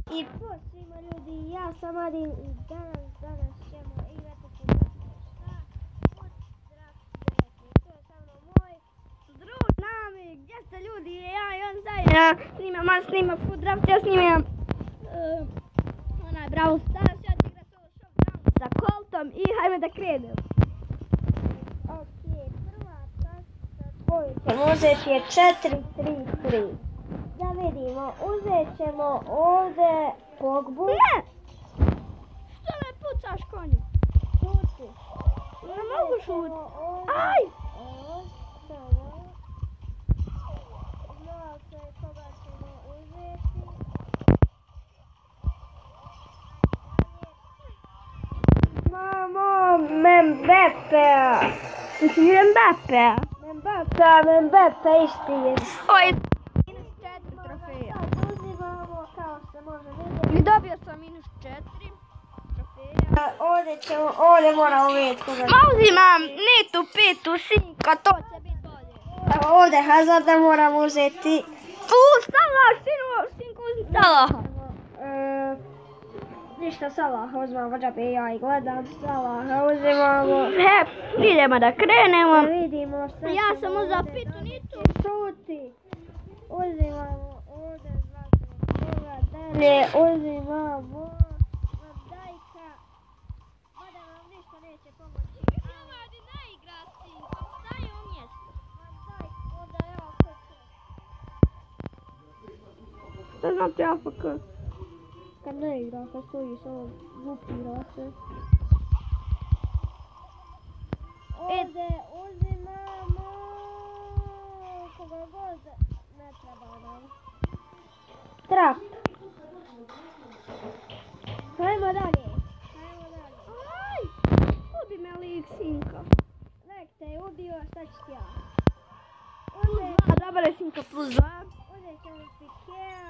I pozdrav svima ljudi, ja sam Adin i danas ćemo igrati šta? Pozdrav, to je sa mnom moj drug Nami, gdje ste ljudi, ja i on zajedno snimam Food Draft, ja snimam onaj Brawl Stars, ja ću igrati ovo Showdown sa Coltom i hajme da krenem. Ok, prva tačka koju ćemo uzeti je 4-3-3. Da vidimo, uzet ćemo ovdje Pogbu. Ne! Što me pucaš konju? Šuti. Ne mogu šuti. Aj! Znao se koga ćemo uzeti. Mamo, Mbapea. Mislim Mbapea isti je. Oj! I dobio sam -4 trofeja. Ovdje moram uvijeti koga. Ma uzimam Nitu, Pitu, Sinka, to će biti bolje. Ovdje Hazarda moram uzeti. Salah, Sinku uzim Salaha. Ništa Salaha uzimamo, džabe ja i gledam Salaha uzimamo. Idemo da krenemo. Vidimo šta ja sam uzela Pitu, Nitu. Šuti. Uzimamo ovdje dalje, uzimamo Dajka. Mada nam ništa neće pomoći. Nemadi ne igra Sinko, staje u mjestu. Dajk, onda ja kuću. Šta znam ti AFK? Kad ne igra, kad stoji samo glupira se. Ovdje uzimamo koga god ne treba nam. Trap. Hajmo dalje. Aj! Ubi me lik Sinka. Nek te je ubio, šta ću ti ja? Dobar je Sinka +2. Uzet ćemo Pikea.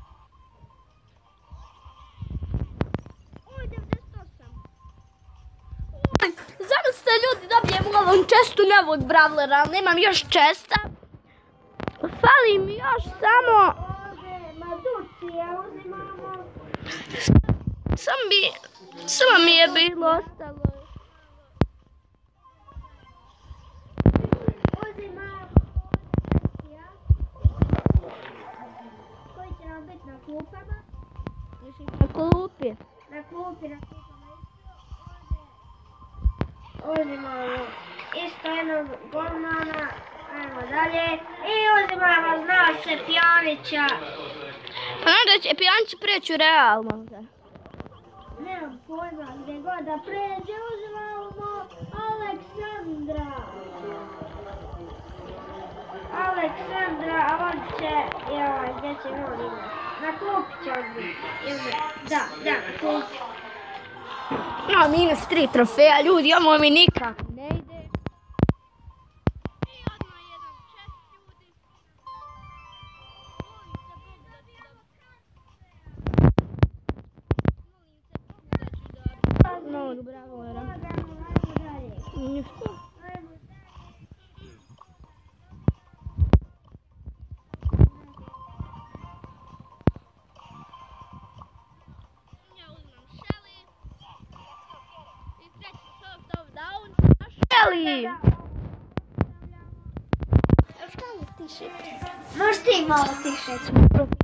Oj, 98. Oj, zamislite ljudi, dobijem u ovom čestu novog brawlera, ali nemam još česta. Fali mi još samo... Ja uzimamo. Samo mi je bilo ostalo. Uzimamo. Koji će nam biti na klupama? Na klupi. Na klupama uzimamo isto jednog golmana. Ajmo dalje. I uzimamo, znao se, Pjanića. Pa da će Pjanić preći u Real možda. Nemam pojma, gdje god da pređe, uzimamo Aleksandra. A on će, gdje će on imati? Na klupi će on biti. Da, na klupi. No, -3 trofeja, ljudi, ovo mi nikako ne ide. Bravo, ništa. Ja uzmem Shelly. I treći Showdown. Shelly! Šta li tiše? Možeš ti malo tiše.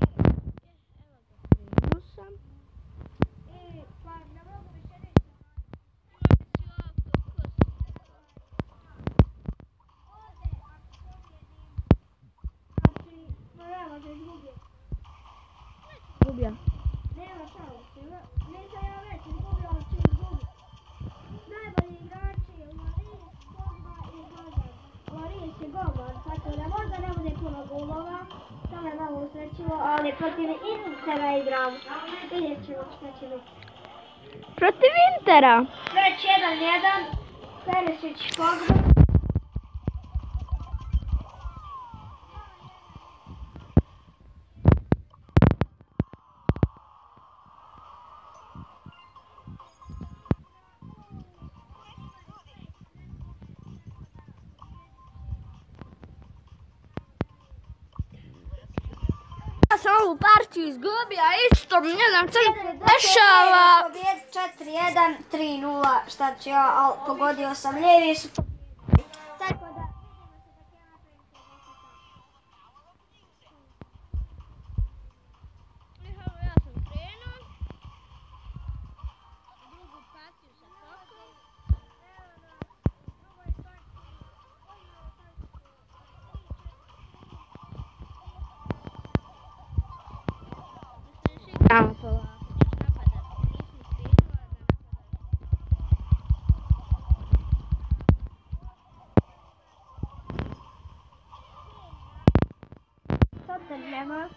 Gubija. Nema šanse. Nisam ja već izgubila, ali ću izgubiti. Najbolji igrači je Laris, Pogba i Hazard. Laris je golman, tako da možda ne bude puno golova. To me malo usrećilo, ali protiv Intera igram. Vidjet ćemo šta će biti. Protiv Intera? Već 1-1. Perisić Pogba. sam ovu partiju izgubio, isto, ne znam što se dešava. Pobjedi 4-1, 3-0, šta ću ja, ali pogodio sam lijevi su. Tako da... Ja sam krenuo. Drugu partiju sa tokom. Tamo polako, ćeš napadati, nismo krenula da napadati. Tottenham.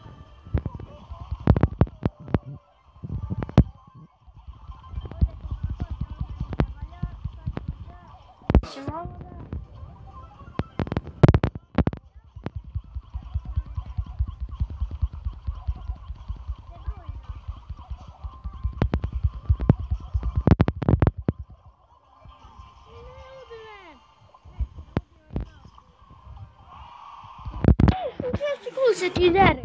Kako se ti dere?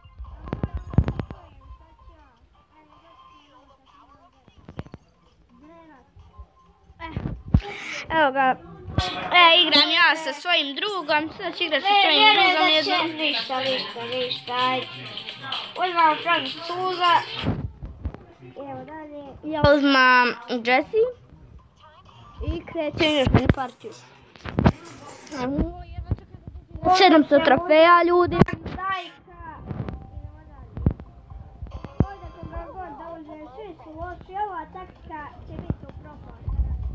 Evo ga, igram ja sa svojim drugom, sad ću igrat sa svojim drugom jednom. Ništa, ajde. Uzmam Francuza. Evo dalje. Ja uzmam Jesse i krećem još jednu partiju. 700 trofeja, ljudi. Dajka. Ovdje koga god da uđe, svi su loši. Ova taktika će biti u propast.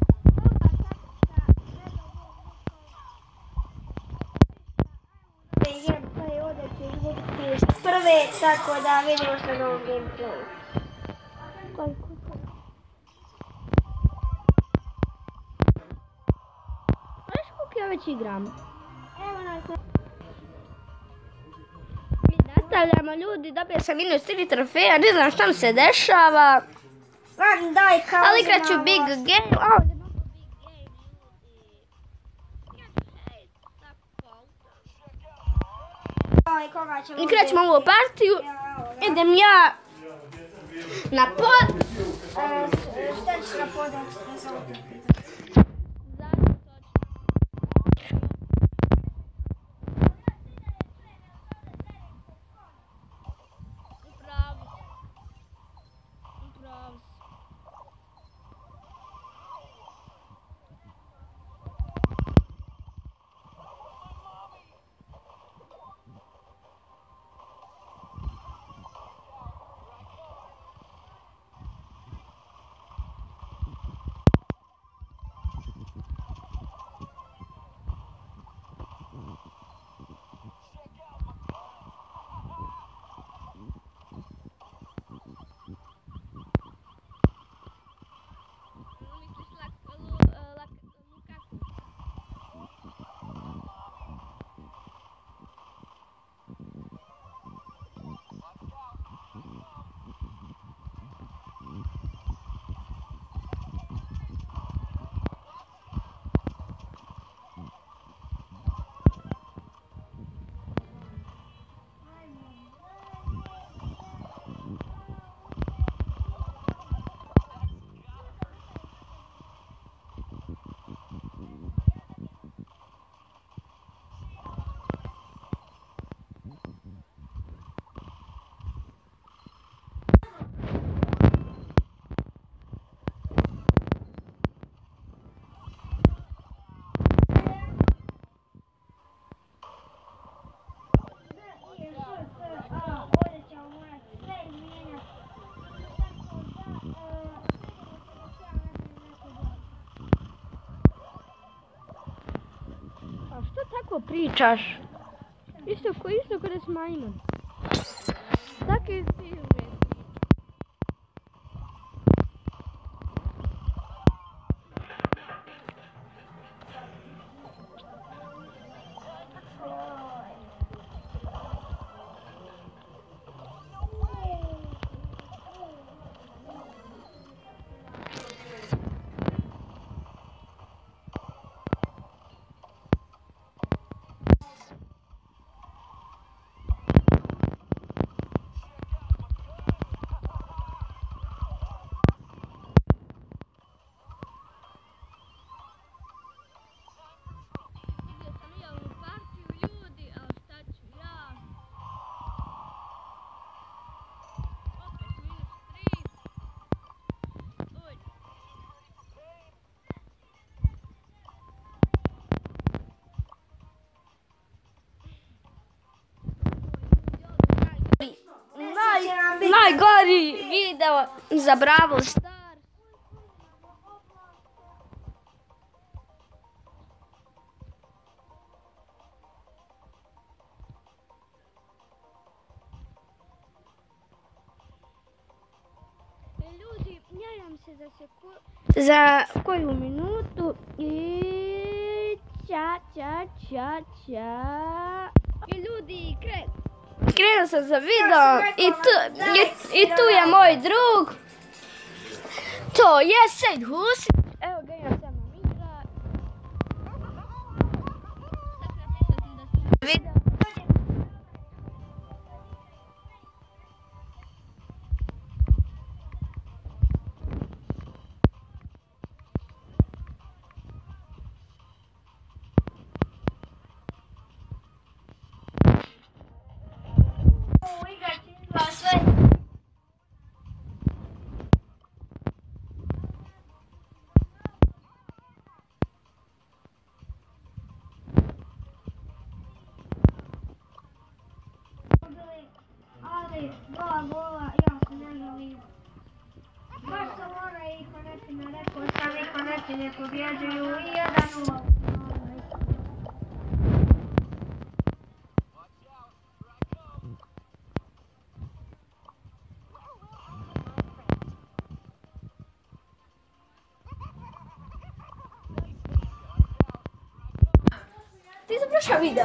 Gameplay ovdje će izgubiti prve, tako da vidimo se na ovom gameplayu. Znaš koliko ja već igram? Evo nas. Mi nastavljamo, ljudi, dobio sam minus 3 trofeja, ne znam šta mi se dešava. Van Dijk, Ali igrat ću big game. Ovdje mogu big game, ljudi. Igrat ćemo ovu partiju. Idem ja na pod. Šta ćeš na podak? Što tako pričaš? Isto kada si majmun. Tako je ti uvijek. najgori video za Brawl Stars. Ljudi, javljam se za koju minutu i I ljudi, krenuo sam za video i tu je moj drug. To je Sejt Husić. Evo ga, ja sam nam igra. Video. Ali 2 gola, ja se ne želim. Baš sam i Konečina rekao, sam i Konečine pobjeđuju i 1-0. Ti završao video.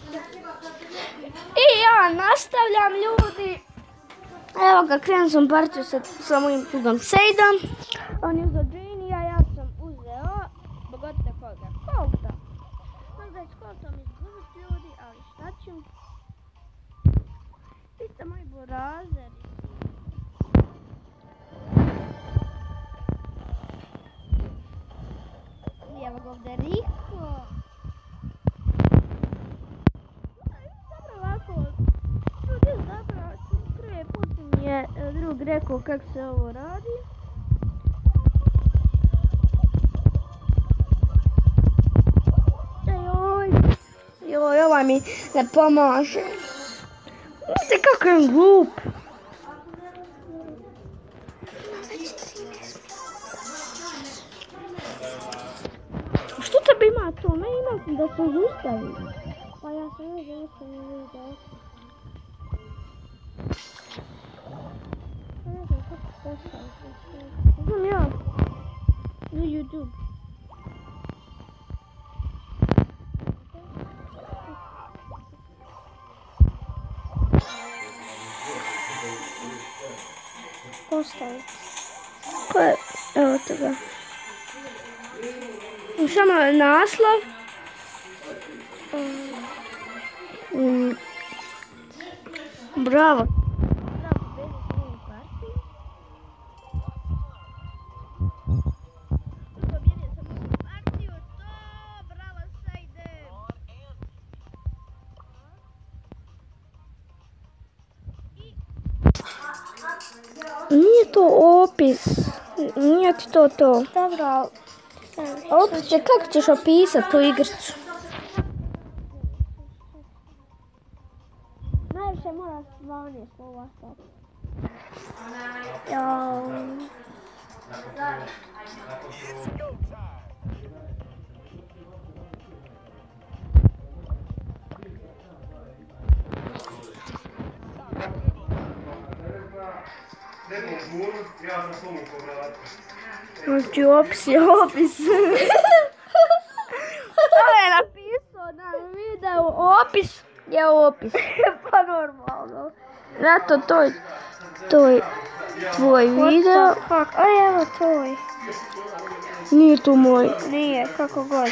I ja nastavljam, ljudi. Evo ga, krenuo sam partiju sa mojim drugom Sejdom. On je uzeo Džinija, ja sam uzeo... Pogodite koga? Kolta. Možda je s Koltom izgubiti, ljudi, ali šta ću? Vi ste moji burazeri. Evo ga ovdje Riko. Prvi put mi je drug rekao kako se ovo radi. Joj, ovaj mi ne pomaže. Vidite kako je glup. Što tebi ima to? Ne ima da se zaustavi. Pa ja sam ne zaustavim video. Znam ja. Na YouTube. Postaviti. Ko je? Evo toga. Samo naslov. Bravo. Nije to opis. Nije ti to. Dobro. Opis je kako ćeš opisati tu igricu. Najviše mora 12 slova staviti. Znači opis je opis. To je napisao na videu. Opis je opis. Pa normalno. Zato to je tvoj video. A evo tvoj. Nije to moj. Nije, kako god.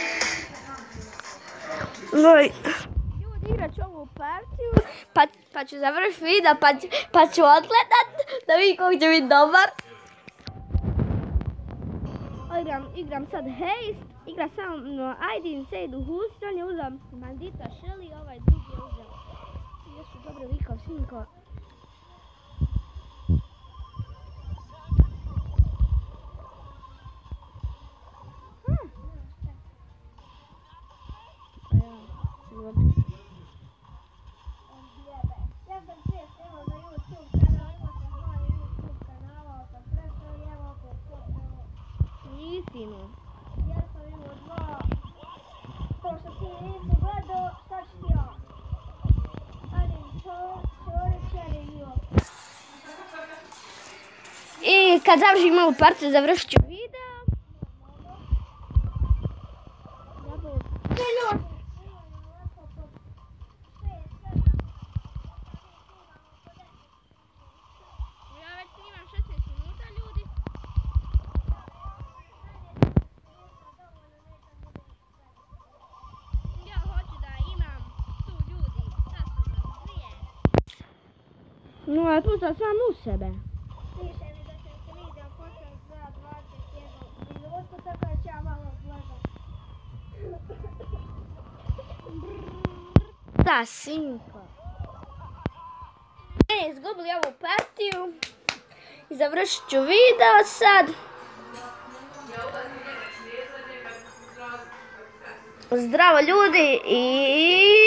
Ljudi, igrat ću ovu partiju. Pa ću završiti video, pa ću odgledat da vidim kako će biti dobar. Igram sad Heist, igra samo Aydin, Sejt Husić, on je uzeo Bandita Shelly, ovaj drugi je uzeo. Još su dobro likov, sinko. Ja sam 6, evo na YouTube kanal, ima sam kad završim ovu partiju, završit ću video. Ja već snimam 16 minuta, ljudi. Ja hoću da imam tu ljudi. No, a tu sam sam u sebe. Piše mi da će se video početi za 21 minutu, tako da ću ja malo gledati. Da, sinko. Izgubili ovu partiju. I završit ću video sad. Zdravo ljudi i